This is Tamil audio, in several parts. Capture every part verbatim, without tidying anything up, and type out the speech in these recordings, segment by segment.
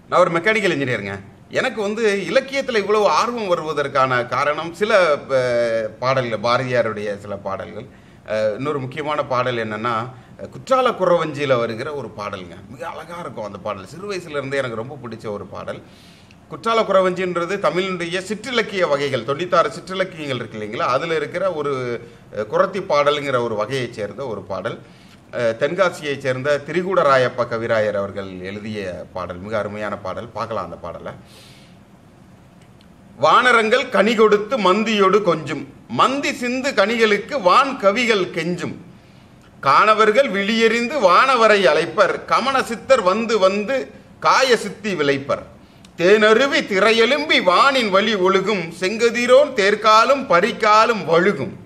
நான் ஒரு மெக்கானிக்கல் இன்ஜினியருங்க. எனக்கு வந்து இலக்கியத்தில் இவ்வளவு ஆர்வம் வருவதற்கான காரணம் சில பாடல்கள், பாரதியாருடைய சில பாடல்கள். இன்னொரு முக்கியமான பாடல் என்னென்னா, குற்றால குறவஞ்சியில் வருகிற ஒரு பாடலுங்க. மிக அழகாக இருக்கும் அந்த பாடல். சிறு வயசுலேருந்தே எனக்கு ரொம்ப பிடிச்ச ஒரு பாடல். குற்றால குறவஞ்சின்றது தமிழினுடைய சிற்றிலக்கிய வகைகள், தொண்ணூத்தாறு சிற்றிலக்கியங்கள் இருக்கு இல்லைங்களா, அதில் இருக்கிற ஒரு குறத்தி பாடலுங்கிற ஒரு வகையைச் சேர்ந்த ஒரு பாடல். தென்காசியைச் சேர்ந்த திரிகூடராயப்ப கவிராயர் அவர்கள் எழுதிய பாடல். மிக அருமையான பாடல். பார்க்கலாம் அந்த பாடலை. வானரங்கள் கனி கொடுத்து மந்தியோடு கொஞ்சும், மந்தி சிந்து கனிகளுக்கு வான் கவிகள் கெஞ்சும், காணவர்கள் விழியறிந்து வானவரை அழைப்பர், கமன சித்தர் வந்து வந்து காய சித்தி விளைப்பர், தேனருவி திரையெலும்பி வானின் வழி ஒழுகும், செங்கதிரோன் தேர்காலும் பரிகாலும் வழுகும்,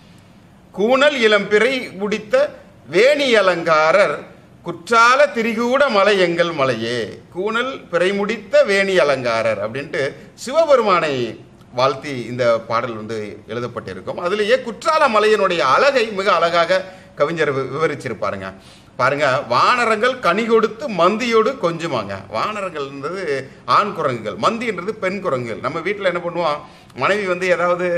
கூணல் இளம்பிறை முடித்த வேணி அலங்காரர், குற்றால திரிகூட மலை எங்கள் மலையே. கூணல் பிறை முடித்த வேணி அலங்காரர் அப்படின்ட்டு சிவபெருமானை வாழ்த்தி இந்த பாடல் வந்து எழுதப்பட்டிருக்கும். அதிலேயே குற்றால மலையினுடைய அழகை மிக அழகாக கவிஞர் விவரிச்சிருப்பாருங்க. பாருங்க, வானரங்கள் கனி கொடுத்து மந்தியோடு கொஞ்சுமாங்க. வானரங்கள்ன்றது ஆண் குரங்குகள், மந்தின்றது பெண் குரங்குகள். நம்ம வீட்டில் என்ன பண்ணுவோம், மனைவி வந்து ஏதாவது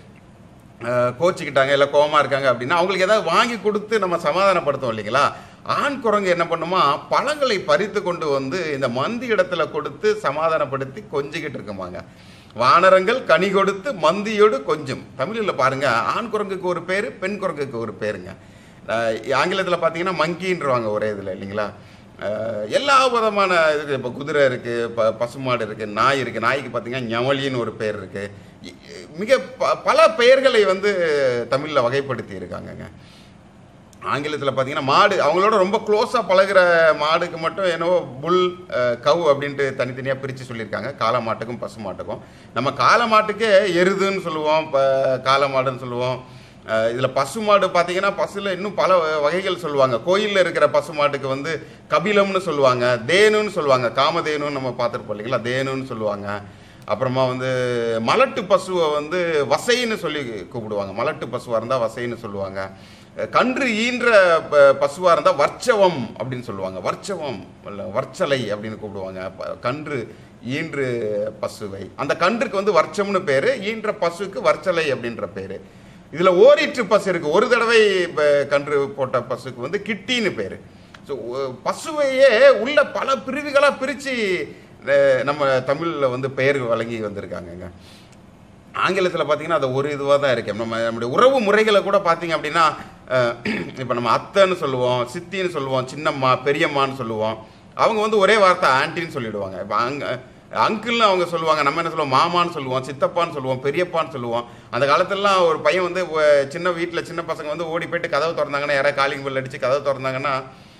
கோச்சிக்கிட்டாங்க இல்லை கோவமாக இருக்காங்க அப்படின்னா அவங்களுக்கு ஏதாவது வாங்கி கொடுத்து நம்ம சமாதானப்படுத்தோம் இல்லைங்களா. ஆண் குரங்கு என்ன பண்ணுமா, பழங்களை பறித்து கொண்டு வந்து இந்த மந்தி இடத்துல கொடுத்து சமாதானப்படுத்தி கொஞ்சிக்கிட்டு இருக்குமாங்க. வானரங்கள் கனி கொடுத்து மந்தியோடு கொஞ்சம். தமிழில் பாருங்க, ஆண் குரங்குக்கு ஒரு பேர், பெண் குரங்குக்கு ஒரு பேருங்க. ஆங்கிலத்தில் பார்த்தீங்கன்னா மங்கின்றவாங்க ஒரே இதில் இல்லைங்களா. எல்லா விதமான இது, இப்போ குதிரை இருக்குது, ப பசுமாடு இருக்குது, நாய் இருக்குது. நாய்க்கு பார்த்தீங்கன்னா ஞவலின்னு ஒரு பேர் இருக்குது. மிக ப பல பெயர்களை வந்து தமிழில் வகைப்படுத்தி இருக்காங்கங்க. ஆங்கிலத்தில் பார்த்தீங்கன்னா மாடு, அவங்களோட ரொம்ப க்ளோஸாக பழகிற மாடுக்கு மட்டும் என்னவோ புல், கவ் அப்படின்ட்டு தனித்தனியாக பிரித்து சொல்லியிருக்காங்க. காளை மாட்டுக்கும் பசு மாட்டுக்கும். நம்ம காளை மாட்டுக்கே எருதுன்னு சொல்லுவோம், இப்போ காளை மாடுன்னு சொல்லுவோம். இதில் பசு மாடு பார்த்தீங்கன்னா பசுல இன்னும் பல வகைகள் சொல்லுவாங்க. கோயிலில் இருக்கிற பசு மாட்டுக்கு வந்து கபிலம்னு சொல்லுவாங்க, தேனுன்னு சொல்லுவாங்க, காமதேனுன்னு நம்ம பார்த்துருப்போம் இல்லைங்களா, தேனுன்னு சொல்லுவாங்க. அப்புறமா வந்து மலட்டு பசுவை வந்து வசைன்னு சொல்லி கூப்பிடுவாங்க. மலட்டு பசுவாக இருந்தால் வசைன்னு சொல்லுவாங்க. கன்று ஈன்ற பசுவாக இருந்தால் வர்ச்சவம் அப்படின்னு சொல்லுவாங்க. வர்ச்சவம் இல்லை வர்ச்சலை அப்படின்னு கூப்பிடுவாங்க. கன்று ஈன்று பசுவை, அந்த கன்றுக்கு வந்து வர்ச்சம்னு பேர், ஈன்ற பசுக்கு வர்ச்சலை அப்படின்ற பேர். இதில் ஓரிற்று பசு இருக்குது, ஒரு தடவை கன்று போட்ட பசுக்கு வந்து கிட்டின்னு பேர். ஸோ பசுவையே உள்ள பல பிரிவுகளாக பிரித்து நம்ம தமிழில் வந்து பெயர் வழங்கி வந்திருக்காங்கங்க. ஆங்கிலத்தில் பார்த்தீங்கன்னா அது ஒரு இதுவாக தான் இருக்கு. நம்ம நம்முடைய உறவு முறைகளை கூட பார்த்தீங்க அப்படின்னா, இப்போ நம்ம அத்தைன்னு சொல்லுவோம், சித்தின்னு சொல்லுவோம், சின்னம்மா பெரியம்மான்னு சொல்லுவோம். அவங்க வந்து ஒரே வார்த்தை ஆன்ட்டின்னு சொல்லிடுவாங்க. இப்போ அங்கே அங்கிள்னு அவங்க சொல்லுவாங்க, நம்ம என்ன சொல்லுவோம், மாமான்னு சொல்லுவோம், சித்தப்பான்னு சொல்லுவோம், பெரியப்பான்னு சொல்லுவோம். அந்த காலத்திலலாம் ஒரு பையன் வந்து சின்ன வீட்டில் சின்ன பசங்க வந்து ஓடி போய்ட்டு கதவு திறந்தாங்கன்னா, யாராவது காலிங் பெல் அடித்து கதவு திறந்தாங்கன்னா,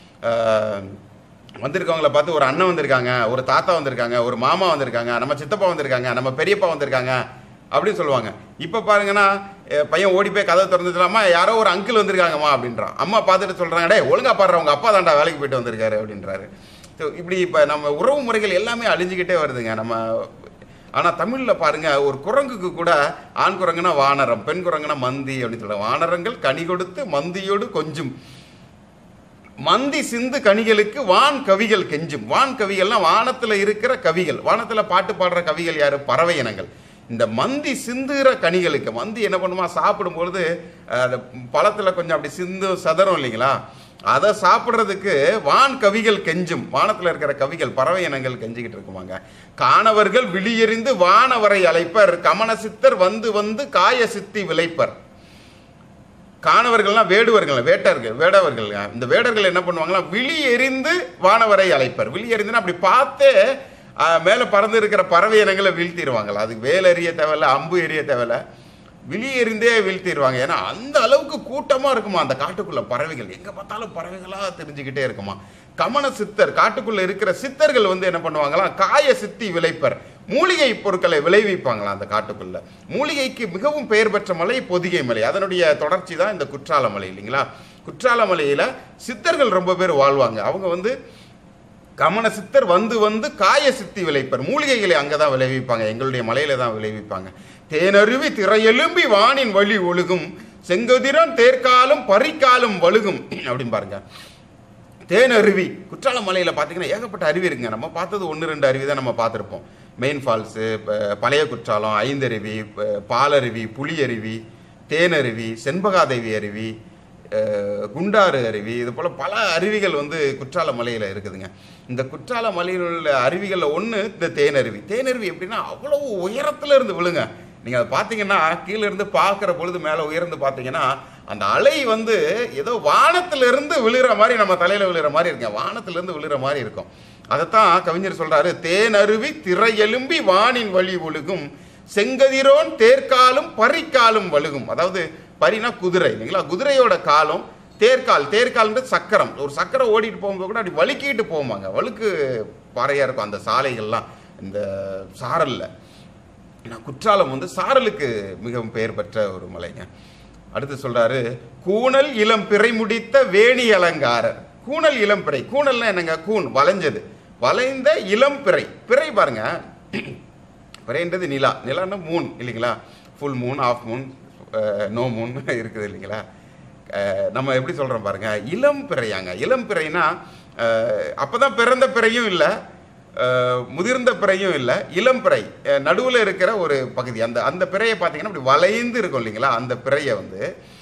வந்திருக்கவங்களை பார்த்து ஒரு அண்ணன் வந்திருக்காங்க, ஒரு தாத்தா வந்திருக்காங்க, ஒரு மாமா வந்திருக்காங்க, நம்ம சித்தப்பா வந்திருக்காங்க, நம்ம பெரியப்பா வந்திருக்காங்க அப்படின்னு சொல்லுவாங்க. இப்போ பாருங்கன்னா பையன் ஓடி போய் கதவை திறந்துடலாமா, யாரோ ஒரு அங்கிள் வந்திருக்காங்கம்மா அப்படின்றான். அம்மா பார்த்துட்டு சொல்கிறாங்க, டே ஒழுங்கா பாடுற, உங்கள் அப்பா தாண்டா வேலைக்கு போயிட்டு வந்திருக்காரு அப்படின்றாரு. ஸோ இப்படி இப்போ நம்ம உறவு முறைகள் எல்லாமே அழிஞ்சிக்கிட்டே வருதுங்க நம்ம. ஆனால் தமிழில் பாருங்கள், ஒரு குரங்குக்கு கூட ஆண் குரங்குனா வானரம், பெண் குரங்குனா மந்தி அப்படின்னு சொல்லுவாங்க. வானரங்கள் கனி கொடுத்து மந்தியோடு கொஞ்சும், மந்தி சிந்து கனிகளுக்கு வான் கவிகள் கெஞ்சும். வான் கவிகள்லாம் வானத்தில் இருக்கிற கவிகள். வானத்தில் பாட்டு பாடுற கவிகள் யார்? பறவை இனங்கள். இந்த மந்தி சிந்துகிற கனிகளுக்கு, மந்தி என்ன பண்ணுமா, சாப்பிடும்பொழுது அந்த பழத்தில் கொஞ்சம் அப்படி சிந்து சதறும் இல்லைங்களா, அதை சாப்பிட்றதுக்கு வான் கவிகள் கெஞ்சும். வானத்தில் இருக்கிற கவிகள், பறவை இனங்கள் கெஞ்சிக்கிட்டு இருக்குமாங்க. காணவர்கள் விழியறிந்து வானவரை அழைப்பர், கமன சித்தர் வந்து வந்து காய சித்தி விளைப்பர். காணவர்கள்லாம் வேடுவர்கள், வேட்டர்கள், வேடவர்கள். இந்த வேடர்கள் என்ன பண்ணுவாங்களா, விழி எறிந்து வானவரை அழைப்பர். விழி எறிந்துன்னா அப்படி பார்த்தே மேலே பறந்து இருக்கிற பறவை இனங்களை வீழ்த்திடுவாங்களா. அதுக்கு வேல் எறிய தேவையில்ல, அம்பு எறிய தேவையில்ல, விழி எறிந்தே வீழ்த்திடுவாங்க. ஏன்னா அந்த அளவுக்கு கூட்டமாக இருக்குமா அந்த காட்டுக்குள்ள பறவைகள். எங்கே பார்த்தாலும் பறவைகளாக தெரிஞ்சுக்கிட்டே இருக்குமா. கமன சித்தர், காட்டுக்குள்ள இருக்கிற சித்தர்கள் வந்து என்ன பண்ணுவாங்களா, காய சித்தி விளைப்பர், மூலிகை பொருட்களை விளைவிப்பாங்களா அந்த காட்டுக்குள்ள. மூலிகைக்கு மிகவும் பெயர் பெற்ற மலை பொதிகை மலை. அதனுடைய தொடர்ச்சி தான் இந்த குற்றால மலை இல்லைங்களா. குற்றால மலையில சித்தர்கள் ரொம்ப பேர் வாழ்வாங்க. அவங்க வந்து கமன சித்தர் வந்து வந்து காய சித்தி விளைப்பர், மூலிகைகளை அங்கே தான் விளைவிப்பாங்க, எங்களுடைய மலையில தான் விளைவிப்பாங்க. தேனருவி திரையெலும்பி வானின் வழி ஒழுகும், செங்கதிரன் தேர்காலும் பரிகாலும் வழுகும் அப்படின்னு பாருங்க. தேன் அருவி குற்றால மலையில் பார்த்தீங்கன்னா ஏகப்பட்ட அருவி இருக்குங்க. நம்ம பார்த்தது ஒன்று ரெண்டு அருவி தான் நம்ம பார்த்துருப்போம். மெயின் ஃபால்ஸு, பழைய குற்றாலம், ஐந்தருவி, பாலருவி, புலியருவி, தேனருவி, செண்பகாதேவி அருவி, குண்டாறு அருவி, இது போல் பல அருவிகள் வந்து குற்றால மலையில் இருக்குதுங்க. இந்த குற்றால மலையில் உள்ள அருவிகளில் ஒன்று இந்த தேனருவி. தேனருவி எப்படின்னா அவ்வளோ உயரத்தில் இருந்து விழுங்க. நீங்கள் அதை பார்த்தீங்கன்னா கீழே இருந்து பார்க்குற பொழுது மேலே உயர்ந்து பார்த்தீங்கன்னா அந்த அலை வந்து ஏதோ வானத்திலிருந்து விழுகிற மாதிரி நம்ம தலையில் விழுகிற மாதிரி இருக்குங்க. வானத்திலிருந்து விழுகிற மாதிரி இருக்கும். அதைத்தான் கவிஞர் சொல்கிறாரு, தேனருவி திரையெலும்பி வானின் வழி ஒழுகும், செங்கதிரோன் தேர்காலும் பரிக்காலும் வழுகும். அதாவது பரினா குதிரை இல்லைங்களா, குதிரையோட காலம், தேர்கால், தேர்கால்ன்றது சக்கரம். ஒரு சக்கரம் ஓடிட்டு போகும்போது கூட அப்படி வழுக்கிட்டு போவாங்க. வழுக்கு பாறையாக இருக்கும் அந்த சாலைகள்லாம் இந்த சாரலில். ஏன்னா குற்றாலம் வந்து சாரலுக்கு மிகவும் பெயர் பெற்ற ஒரு மலைங்க. அடுத்து சொல்றாரு, கூணல் இளம் பிறை முடித்த வேணி அலங்காரர். கூணல் இளம் பிறை, கூணல்னா என்னங்க, கூண் வளைஞ்சது, வளைந்த இளம் பிறை. பிறை பாருங்க, பிறைன்றது நிலா, நிலான்னா மூன் இல்லைங்களா, full moon, half moon, no moon இருக்குது இல்லைங்களா. நம்ம எப்படி சொல்றோம் பாருங்க, இளம் பிறையாங்க. இளம் பிறைனா அப்பதான் பிறந்த பிறையும் இல்லை, முதிர்ந்த பிறையும் இல்லை, இளம் பிறை நடுவில் இருக்கிற ஒரு பகுதி. அந்த அந்த பிறையை பார்த்தீங்கன்னா அப்படி வளைந்து இருக்கும் இல்லைங்களா. அந்த பிறையை வந்து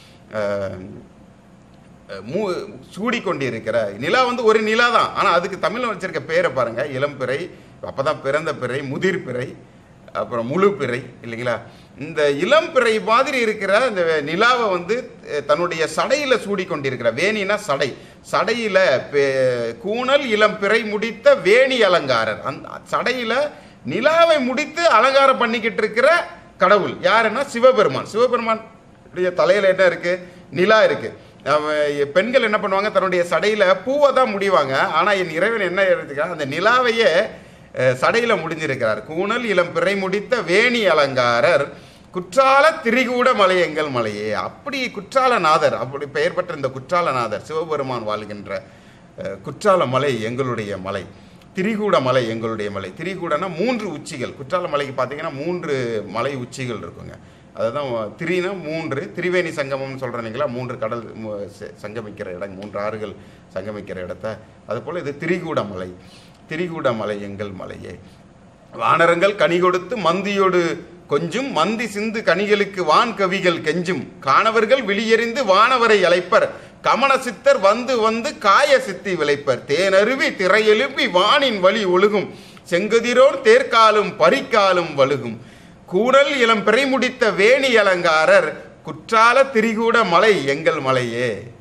மூ சூடிக்கொண்டு இருக்கிற நிலா வந்து ஒரு நிலா தான், ஆனால் அதுக்கு தமிழில் வச்சிருக்க பேரை பாருங்க, இளம் பிறை, அப்பதான் பிறந்த பிறை, முதிர் பிறை, அப்புறம் முழு பிறை இல்லைங்களா. இந்த இளம் பிறை மாதிரி இருக்கிற இந்த நிலாவை வந்து தன்னுடைய சடையில் சூடிக்கொண்டிருக்கிற, வேணினா சடை, சடையில் கூணல் இளம் பிறை முடித்த வேணி அலங்காரர். அந்த சடையில் நிலாவை முடித்து அலங்காரம் பண்ணிக்கிட்டு இருக்கிற கடவுள் யாருன்னா சிவபெருமான். சிவபெருமான் தலையில் என்ன இருக்கு, நிலா இருக்கு. பெண்கள் என்ன பண்ணுவாங்க, தன்னுடைய சடையில் பூவை தான் முடிவாங்க. ஆனால் என் இறைவன் என்ன எடுத்துக்கிறார், அந்த நிலாவையே சடையில முடிஞ்சிருக்கிறார். கூணல் இளம் பிறை முடித்த வேணி அலங்காரர், குற்றால திரிகூட மலை எங்கள் மலையே. அப்படி குற்றாலநாதர், அப்படி பெயர் பெற்ற இந்த குற்றாலநாதர் சிவபெருமான் வாழ்கின்ற குற்றால மலை எங்களுடைய மலை, திரிகூட மலை எங்களுடைய மலை. திரிகூடனா மூன்று உச்சிகள். குற்றால மலைக்கு பார்த்தீங்கன்னா மூன்று மலை உச்சிகள் இருக்குங்க. அதுதான் திரினா மூன்று, திரிவேணி சங்கமம்னு சொல்கிறீங்களா, மூன்று கடல் சங்கமிக்கிற இடம், மூன்று ஆறுகள் சங்கமிக்கிற இடத்த. அதுபோல் இது திரிகூட மலை, திரிகூட மலை எங்கள் மலையே. வானரங்கள் கனி கொடுத்து மந்தியோடு கொஞ்சும், மந்தி சிந்து கனிகளுக்கு வான் கவிகள் கெஞ்சும், காணவர்கள் விழியறிந்து வானவரை அழைப்பர், கமன சித்தர் வந்து வந்து காய சித்தி விளைப்பர், தேனருவி திரையெழுப்பி வானின் வழி ஒழுகும், செங்கதிரோன் தேர்காலும் பரிக்காலும் வழுகும், கூடல் இளம் பிறை முடித்த வேணி அலங்காரர், குற்றால திரிகூட மலை எங்கள் மலையே.